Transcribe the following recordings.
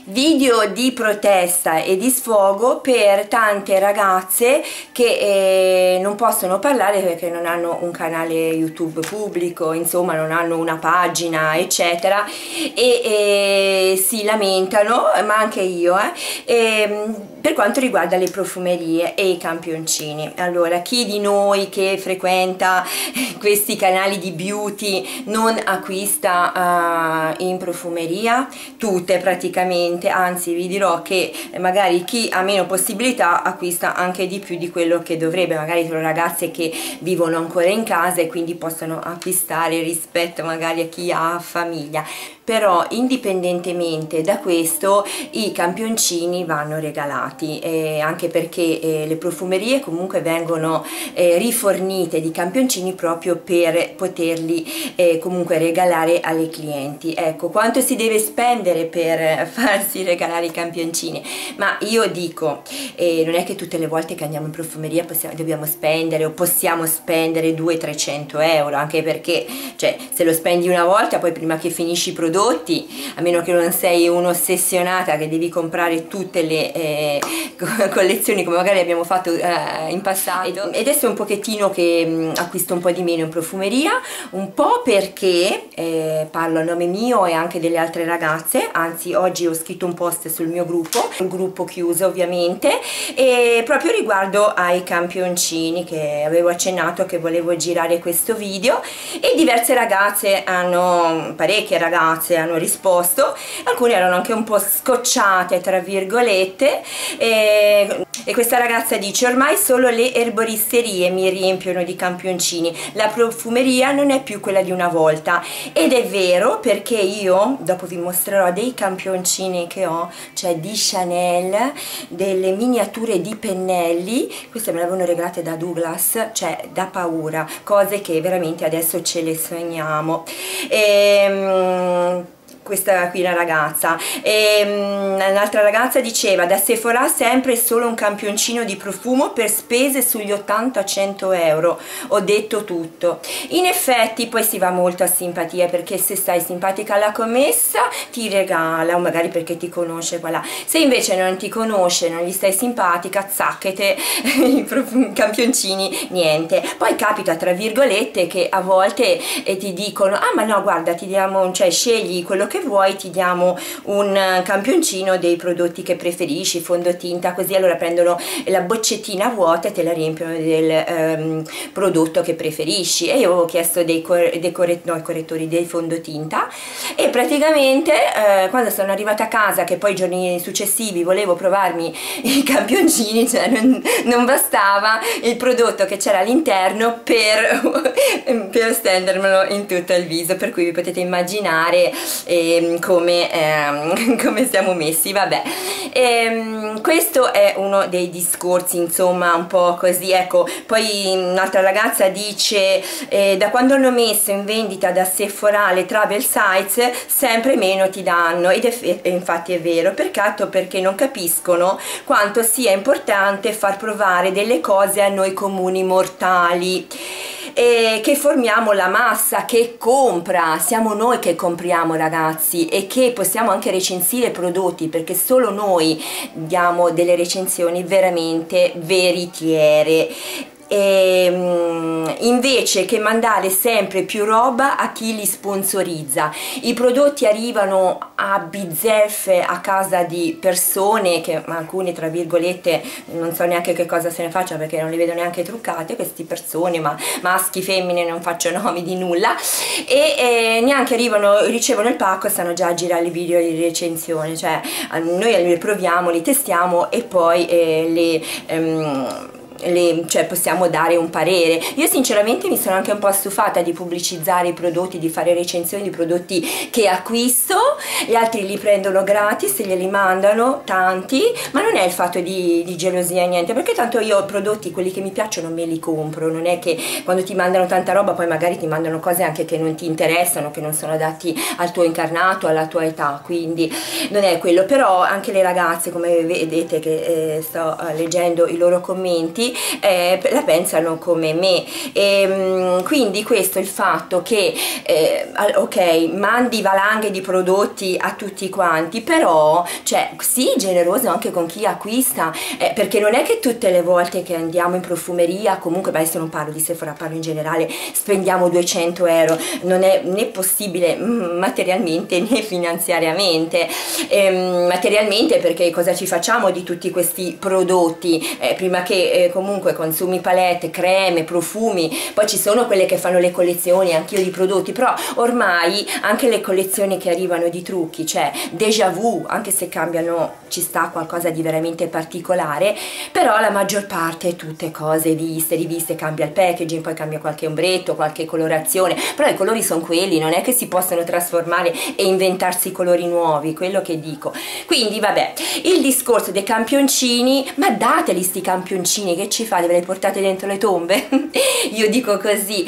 video di protesta e di sfogo per tante ragazze che non possono parlare perché non hanno un canale YouTube pubblico, insomma non hanno una pagina eccetera, e si lamentano, ma anche io, per quanto riguarda le profumerie e i campioncini. Allora, chi di noi che frequenta questi canali di beauty non acquista in profumeria? Tutte praticamente, anzi vi dirò che magari chi ha meno possibilità acquista anche di più di quello che dovrebbe, magari sono ragazze che vivono ancora in casa e quindi possono acquistare rispetto magari a chi ha famiglia. Però indipendentemente da questo i campioncini vanno regalati, anche perché le profumerie comunque vengono rifornite di campioncini proprio per poterli comunque regalare alle clienti. Ecco, quanto si deve spendere per farsi regalare i campioncini? Ma io dico, non è che tutte le volte che andiamo in profumeria dobbiamo spendere o possiamo spendere 200-300 euro, anche perché cioè, se lo spendi una volta poi prima che finisci i prodotti, a meno che non sei un'ossessionata che devi comprare tutte le collezioni come magari abbiamo fatto in passato, e adesso è un pochettino che acquisto un po' di meno in profumeria, un po' perché parlo a nome mio e anche delle altre ragazze, anzi oggi ho scritto un post sul mio gruppo, un gruppo chiuso ovviamente, e proprio riguardo ai campioncini che avevo accennato che volevo girare questo video, e diverse ragazze parecchie ragazze hanno risposto, alcune erano anche un po' scocciate tra virgolette, e questa ragazza dice: ormai solo le erboristerie mi riempiono di campioncini, la profumeria non è più quella di una volta. Ed è vero, perché io dopo vi mostrerò dei campioncini che ho, cioè di Chanel, delle miniature di pennelli, queste me le avevano regalate da Douglas, cioè da paura, cose che veramente adesso ce le sogniamo. Questa qui una ragazza, un'altra ragazza diceva: da Sephora sempre solo un campioncino di profumo per spese sugli 80-100 euro, ho detto tutto. In effetti poi si va molto a simpatia, perché se stai simpatica alla commessa ti regala, o magari perché ti conosce quella, se invece non ti conosce, non gli stai simpatica, zacchete i campioncini, niente. Poi capita tra virgolette che a volte ti dicono: ah ma no guarda, ti diamo, cioè scegli quello che vuoi, ti diamo un campioncino dei prodotti che preferisci, fondotinta, così, allora prendono la boccettina vuota e te la riempiono del prodotto che preferisci. E io avevo chiesto dei correttori, dei fondotinta, e praticamente quando sono arrivata a casa, che poi i giorni successivi volevo provarmi i campioncini, cioè non bastava il prodotto che c'era all'interno per stendermelo in tutto il viso, per cui vi potete immaginare come siamo messi. Vabbè, questo è uno dei discorsi, insomma, un po' così. Ecco, poi un'altra ragazza dice: da quando hanno messo in vendita da Sephora le travel sites sempre meno ti danno, ed infatti è vero, peccato, perché non capiscono quanto sia importante far provare delle cose a noi comuni mortali, che formiamo la massa che compra, siamo noi che compriamo, ragazzi, e che possiamo anche recensire prodotti, perché solo noi diamo delle recensioni veramente veritiere, invece che mandare sempre più roba a chi li sponsorizza. I prodotti arrivano a bizzeffe a casa di persone che alcune tra virgolette non so neanche che cosa se ne facciano, perché non le vedo neanche truccate queste persone, ma maschi, femmine, non faccio nomi di nulla, e neanche ricevono il pacco e stanno già a girare i video di recensione. Cioè noi li proviamo, li testiamo e poi cioè possiamo dare un parere. Io sinceramente mi sono anche un po' stufata di pubblicizzare i prodotti, di fare recensioni di prodotti che acquisto, gli altri li prendono gratis e glieli mandano tanti, ma non è il fatto di gelosia, niente, perché tanto io prodotti, quelli che mi piacciono, me li compro. Non è che quando ti mandano tanta roba poi magari ti mandano cose anche che non ti interessano, che non sono adatti al tuo incarnato, alla tua età, quindi non è quello. Però anche le ragazze, come vedete che sto leggendo i loro commenti, la pensano come me. E quindi questo è il fatto che ok, mandi valanghe di prodotti a tutti quanti, però cioè sii generoso anche con chi acquista, perché non è che tutte le volte che andiamo in profumeria, comunque, adesso non parlo di Sephora, parlo in generale, spendiamo 200 euro, non è né possibile materialmente né finanziariamente. Materialmente perché cosa ci facciamo di tutti questi prodotti, prima che comunque consumi palette, creme, profumi, poi ci sono quelle che fanno le collezioni, anch'io di prodotti, però ormai anche le collezioni che arrivano di trucchi, cioè déjà vu, anche se cambiano, ci sta qualcosa di veramente particolare, però la maggior parte è tutte cose viste, riviste, cambia il packaging, poi cambia qualche ombretto, qualche colorazione, però i colori sono quelli, non è che si possono trasformare e inventarsi colori nuovi, quello che dico. Quindi vabbè, il discorso dei campioncini, ma dateli sti campioncini, che ci fate, ve li portate dentro le tombe? Io dico così.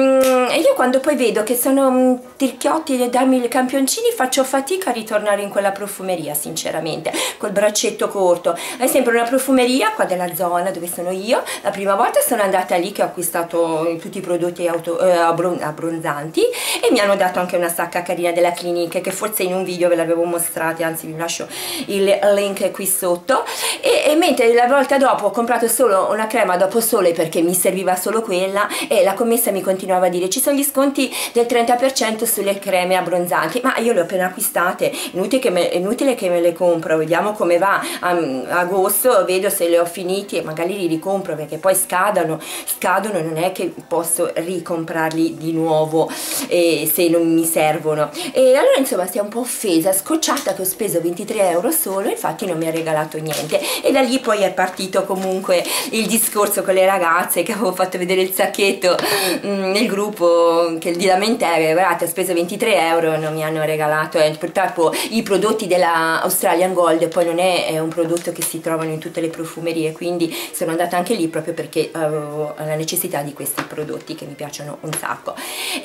Io quando poi vedo che sono tirchiotti e darmi i campioncini faccio fatica a ritornare in quella profumeria, sinceramente, col braccetto corto. È sempre una profumeria qua della zona dove sono io. La prima volta sono andata lì che ho acquistato tutti i prodotti abbronzanti e mi hanno dato anche una sacca carina della Clinique, che forse in un video ve l'avevo mostrata, anzi vi lascio il link qui sotto. E mentre la volta dopo ho comprato solo una crema dopo sole perché mi serviva solo quella, e la commessa mi continuava a dire ci sono gli sconti del 30% sulle creme abbronzanti, ma io le ho appena acquistate, inutile che me le compro, vediamo come va a agosto, vedo se le ho finiti e magari li ricompro, perché poi scadono e non è che posso ricomprarli di nuovo se non mi servono. E allora insomma stia un po' offesa, scocciata che ho speso 23 euro solo, infatti non mi ha regalato niente. E da lì poi è partito comunque il discorso con le ragazze, che avevo fatto vedere il sacchetto nel gruppo, che di lamentare, guardate, ho speso 23 euro e non mi hanno regalato. Purtroppo i prodotti della Australian Gold poi non è un prodotto che si trovano in tutte le profumerie, quindi sono andata anche lì proprio perché avevo la necessità di questi prodotti che mi piacciono un sacco.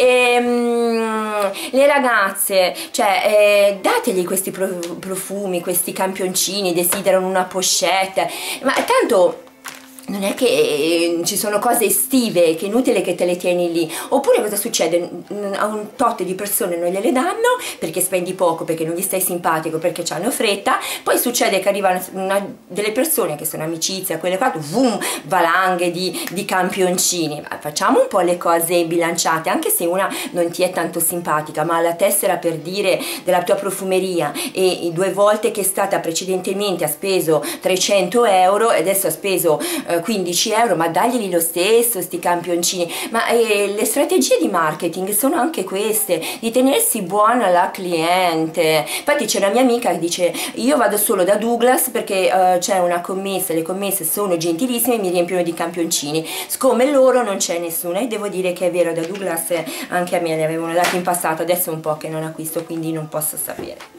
Le ragazze, cioè dategli questi profumi, questi campioncini, desiderano una pochette, ma tanto non è che ci sono cose estive che è inutile che te le tieni lì. Oppure cosa succede? A un tot di persone non gliele danno perché spendi poco, perché non gli stai simpatico, perché hanno fretta, poi succede che arrivano delle persone che sono amicizia, quelle qua, boom, valanghe di campioncini. Ma facciamo un po' le cose bilanciate, anche se una non ti è tanto simpatica, ma la tessera, per dire, della tua profumeria, e 2 volte che è stata precedentemente ha speso 300 euro e adesso ha speso 15 euro, ma daglieli lo stesso sti campioncini. Ma le strategie di marketing sono anche queste, di tenersi buona la cliente. Infatti c'è una mia amica che dice io vado solo da Douglas perché c'è una commessa, le commesse sono gentilissime e mi riempiono di campioncini, siccome loro non c'è nessuna. E devo dire che è vero, da Douglas anche a me li avevano dati in passato, adesso è un po' che non acquisto, quindi non posso sapere.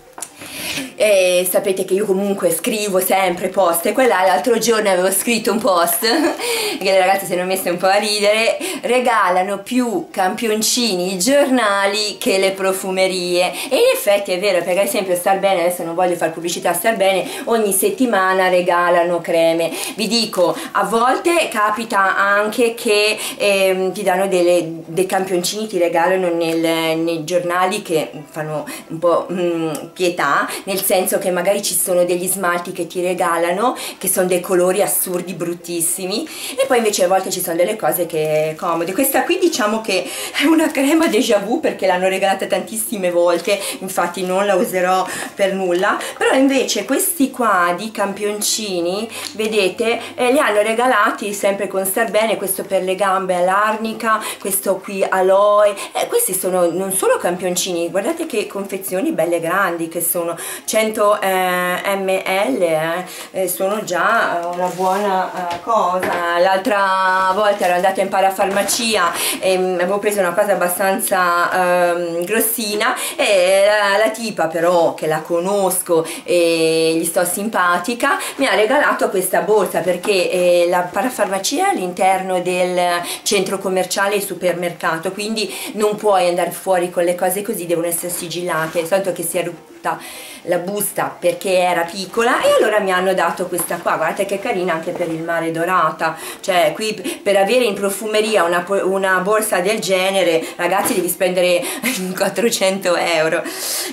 E sapete che io comunque scrivo sempre post, e quella l'altro giorno avevo scritto un post che le ragazze si erano messe un po' a ridere: regalano più campioncini i giornali che le profumerie. E in effetti è vero, perché ad esempio Star Bene, adesso non voglio fare pubblicità a Star Bene, ogni settimana regalano creme. Vi dico, a volte capita anche che ti danno dei campioncini, ti regalano nei giornali che fanno un po' pietà, nel senso che magari ci sono degli smalti che ti regalano che sono dei colori assurdi, bruttissimi, e poi invece a volte ci sono delle cose che comode. Questa qui diciamo che è una crema déjà vu perché l'hanno regalata tantissime volte, infatti non la userò per nulla. Però invece questi qua di campioncini, vedete, li hanno regalati sempre con Star Bene, questo per le gambe all'arnica, questo qui aloe, questi sono non solo campioncini, guardate che confezioni belle grandi che sono, 100 ml, sono già una buona cosa. L'altra volta ero andata in parafarmacia e avevo preso una cosa abbastanza grossina, e la tipa, però, che la conosco e gli sto simpatica, mi ha regalato questa borsa, perché la parafarmacia è all'interno del centro commerciale e supermercato, quindi non puoi andare fuori con le cose così, devono essere sigillate, tanto che si è tutta la busta perché era piccola, e allora mi hanno dato questa qua. Guardate che carina, anche per il mare dorata, cioè qui per avere in profumeria una borsa del genere, ragazzi, devi spendere 400 euro.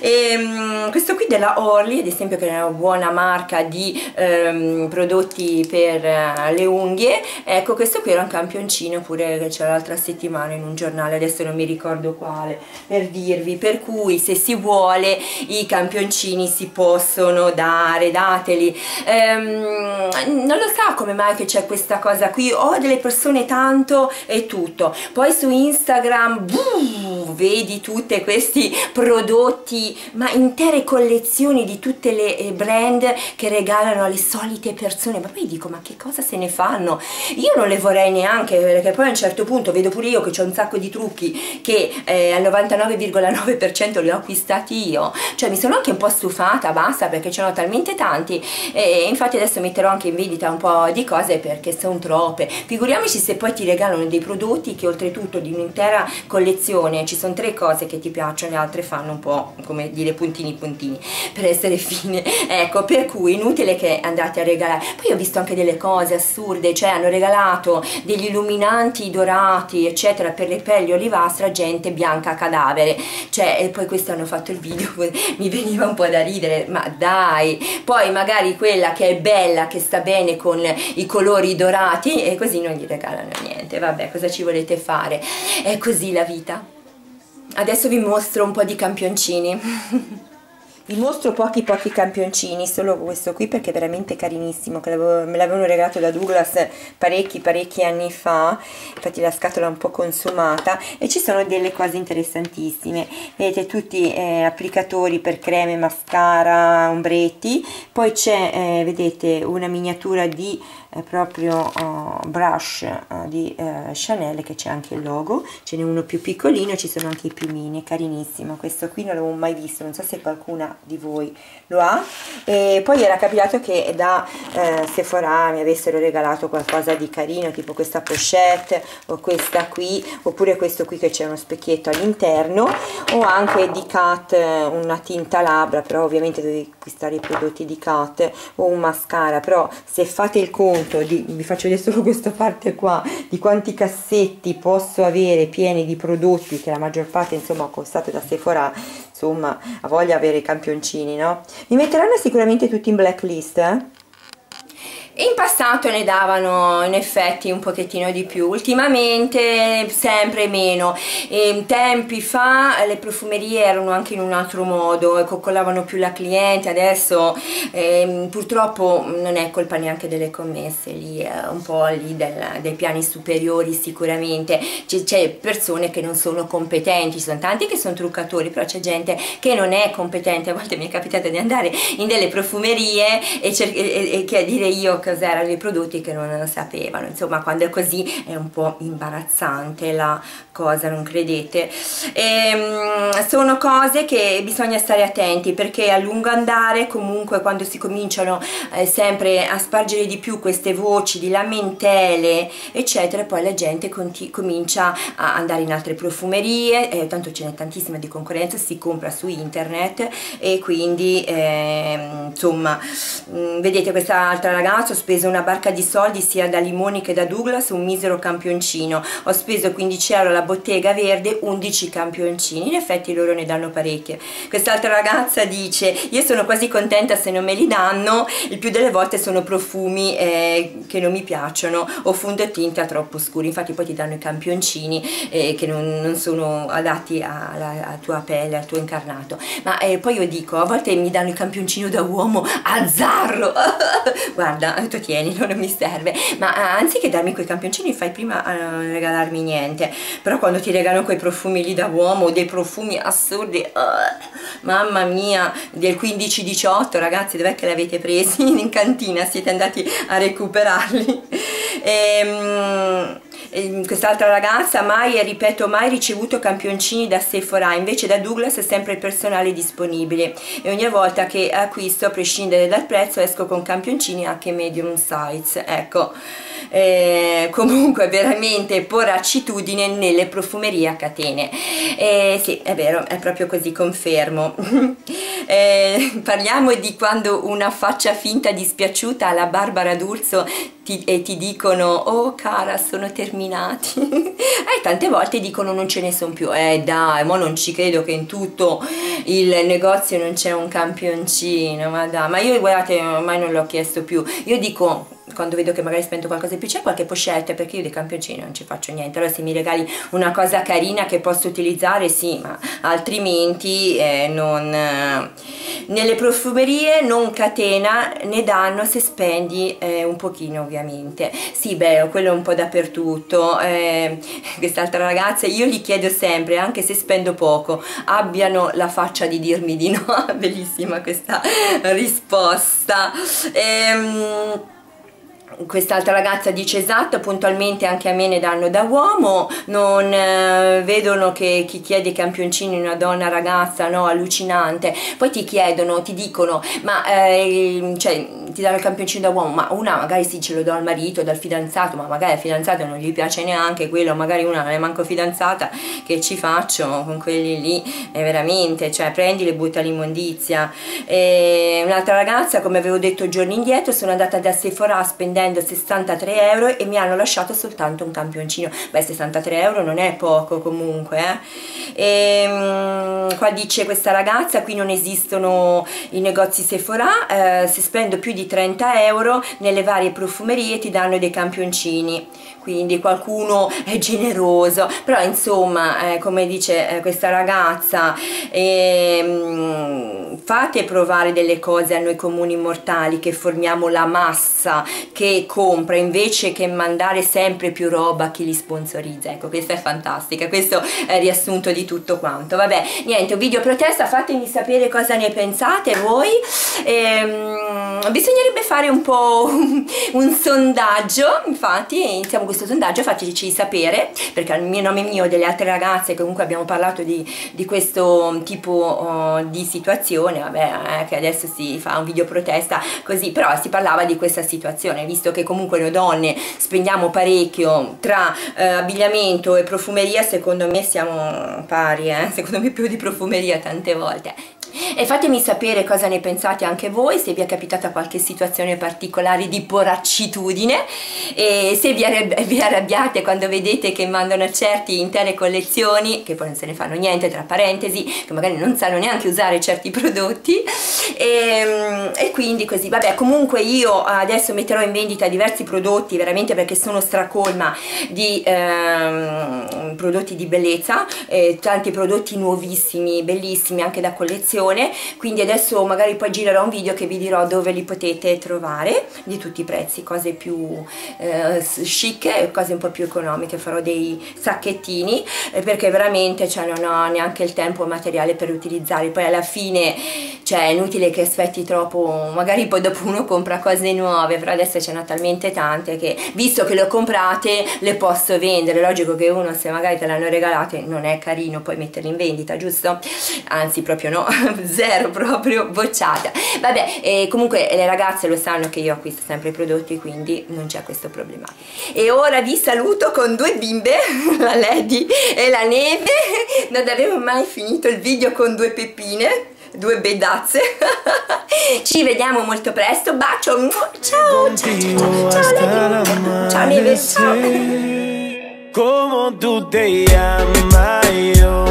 E questo qui della Orly, ad esempio, che è una buona marca di prodotti per le unghie, ecco, questo qui era un campioncino pure che c'era l'altra settimana in un giornale, adesso non mi ricordo quale, per dirvi. Per cui se si vuole i campioncini si possono dare, dateli. Non lo so come mai che c'è questa cosa qui, ho delle persone tanto e tutto, poi su Instagram vedi tutti questi prodotti, ma intere collezioni di tutte le brand che regalano alle solite persone, ma poi dico, ma che cosa se ne fanno? Io non le vorrei neanche, perché poi a un certo punto vedo pure io che ho un sacco di trucchi che al 99,9% li ho acquistati io, cioè mi sono anche un po' stufata, basta, perché ce ne ho talmente tanti, e infatti adesso metterò anche in vendita un po' di cose perché sono troppe. Figuriamoci se poi ti regalano dei prodotti che oltretutto di un'intera collezione ci sono 3 cose che ti piacciono, le altre fanno un po', come dire, puntini puntini, per essere fine, ecco, per cui inutile che andate a regalare. Poi ho visto anche delle cose assurde, cioè hanno regalato degli illuminanti dorati eccetera per le pelli olivastre a gente bianca cadavere, cioè, e poi questi hanno fatto il video, mi veniva un po' da ridere, ma dai. Poi magari quella che è bella, che sta bene con i colori dorati, e così non gli regalano niente. Vabbè, cosa ci volete fare? È così la vita. Adesso vi mostro un po' di campioncini. Vi mostro pochi campioncini, solo questo qui perché è veramente carinissimo, che me l'avevano regalato da Douglas parecchi anni fa, infatti la scatola è un po' consumata, e ci sono delle cose interessantissime. Vedete tutti applicatori per creme, mascara, ombretti, poi c'è vedete una miniatura di proprio brush di Chanel, che c'è anche il logo, ce n'è uno più piccolino, ci sono anche i piumini, è carinissimo. Questo qui non l'avevo mai visto, non so se qualcuna di voi lo ha. E poi era capitato che da Sephora mi avessero regalato qualcosa di carino, tipo questa pochette o questa qui, oppure questo qui che c'è uno specchietto all'interno, o anche di Kat una tinta labbra, però ovviamente devi acquistare i prodotti di Kat, o un mascara. Però se fate il conto vi faccio vedere solo questa parte qua, di quanti cassetti posso avere pieni di prodotti, che la maggior parte insomma ho costato da Sephora, insomma a voglia avere i campioncini, no? Mi metteranno sicuramente tutti in blacklist, in passato ne davano in effetti un pochettino di più, ultimamente sempre meno. Tempi fa le profumerie erano anche in un altro modo, coccolavano più la cliente, adesso purtroppo non è colpa neanche delle commesse, lì è un po' lì dei piani superiori sicuramente, c'è persone che non sono competenti, ci sono tanti che sono truccatori, però c'è gente che non è competente. A volte mi è capitato di andare in delle profumerie e che dire io cos'erano i prodotti che non sapevano. Insomma, quando è così è un po' imbarazzante la cosa, non credete? Sono cose che bisogna stare attenti, perché a lungo andare, comunque, quando si cominciano sempre a spargere di più queste voci di lamentele eccetera, poi la gente comincia a andare in altre profumerie, tanto ce n'è tantissima di concorrenza, si compra su internet, e quindi insomma, vedete quest'altra ragazza, ho speso una barca di soldi sia da Limoni che da Douglas, un misero campioncino, ho speso 15 euro alla Bottega Verde, 11 campioncini, in effetti loro ne danno parecchie. Quest'altra ragazza dice: io sono quasi contenta se non me li danno, il più delle volte sono profumi che non mi piacciono o fondotinta troppo scuri, infatti poi ti danno i campioncini che non sono adatti alla tua pelle, al tuo incarnato. Ma poi io dico, a volte mi danno il campioncino da uomo, azzarro guarda, tu tieni, non mi serve. Ma anziché darmi quei campioncini, fai prima a regalarmi niente. Però quando ti regalano quei profumi lì da uomo, dei profumi assurdi, mamma mia, del 15-18, ragazzi, dov'è che li avete presi? In cantina siete andati a recuperarli? Quest'altra ragazza mai, ripeto, mai ricevuto campioncini da Sephora, invece da Douglas è sempre il personale disponibile, e ogni volta che acquisto, a prescindere dal prezzo, esco con campioncini anche medium size, ecco. Comunque veramente poracitudine nelle profumerie a catene, sì, è vero, è proprio così, confermo. Parliamo di quando una faccia finta dispiaciuta alla Barbara D'Urso e ti dicono: oh cara, sono terminati. E tante volte dicono: non ce ne sono più. Dai, ma non ci credo che in tutto il negozio non c'è un campioncino, ma dai. Ma io, guardate, ormai non l'ho chiesto più. Io dico, quando vedo che magari spendo qualcosa in più, c'è qualche pochette, perché io dei campioncini non ci faccio niente. Allora se mi regali una cosa carina che posso utilizzare, sì, ma altrimenti non. Nelle profumerie non catena, ne danno se spendi un pochino, ovviamente. Sì, beh, quello è un po' dappertutto. Quest'altra ragazza, io gli chiedo sempre, anche se spendo poco, abbiano la faccia di dirmi di no. Bellissima questa risposta. Quest'altra ragazza dice: esatto, puntualmente anche a me ne danno da uomo, non vedono che chi chiede campioncini è una donna ragazza, no, allucinante. Poi ti chiedono, ti dicono: ma cioè, ti danno il campioncino da uomo, ma una magari sì, ce lo do al marito, dal fidanzato, ma magari al fidanzato non gli piace neanche quello, magari una non è manco fidanzata, che ci faccio con quelli lì? Veramente, cioè prendili e butta l'immondizia. Un'altra ragazza, come avevo detto giorni indietro, sono andata da Sephora spendendo 63 euro e mi hanno lasciato soltanto un campioncino. Beh, 63 euro non è poco comunque, qua dice questa ragazza: qui non esistono i negozi Sephora, se spendo più di 30 euro nelle varie profumerie ti danno dei campioncini, quindi qualcuno è generoso. Però insomma, come dice questa ragazza, fate provare delle cose a noi comuni mortali che formiamo la massa che compra, invece che mandare sempre più roba a chi li sponsorizza. Ecco, questa è fantastica, questo è il riassunto di tutto quanto. Vabbè, niente, un video protesta, fatemi sapere cosa ne pensate voi. Bisognerebbe fare un po' un sondaggio, infatti iniziamo questo sondaggio, fateci sapere, perché al nome mio e delle altre ragazze comunque abbiamo parlato di questo tipo di situazione. Vabbè, che adesso si fa un video protesta così, però si parlava di questa situazione, visto che comunque noi donne spendiamo parecchio tra abbigliamento e profumeria. Secondo me siamo pari, secondo me più di profumeria tante volte. E fatemi sapere cosa ne pensate anche voi, se vi è capitata qualche situazione particolare di poraccitudine, e se vi arrabbiate quando vedete che mandano certi intere collezioni che poi non se ne fanno niente, tra parentesi, che magari non sanno neanche usare certi prodotti, e quindi così. Vabbè, comunque io adesso metterò in vendita diversi prodotti, veramente, perché sono stracolma di prodotti di bellezza, tanti prodotti nuovissimi, bellissimi, anche da collezione. Quindi adesso magari poi girerò un video che vi dirò dove li potete trovare, di tutti i prezzi, cose più chic e cose un po' più economiche. Farò dei sacchettini, perché veramente, cioè, non ho neanche il tempo materiale per utilizzare. Poi alla fine, cioè, è inutile che aspetti troppo, magari poi dopo uno compra cose nuove, però adesso ce n'ho talmente tante che, visto che le ho comprate, le posso vendere. Logico che uno, se magari te l'hanno regalate, non è carino poi metterle in vendita, giusto? Anzi, proprio no, zero, proprio bocciata. Vabbè, comunque le ragazze lo sanno che io acquisto sempre i prodotti, quindi non c'è questo problema. E ora vi saluto con due bimbe, la Lady e la Neve. Non avevo mai finito il video con due peppine, due bedazze. Ci vediamo molto presto, bacio, ciao, ciao, ciao, ciao Lady, ciao Neve, ciao. ¿Cómo tú te llamas? Yo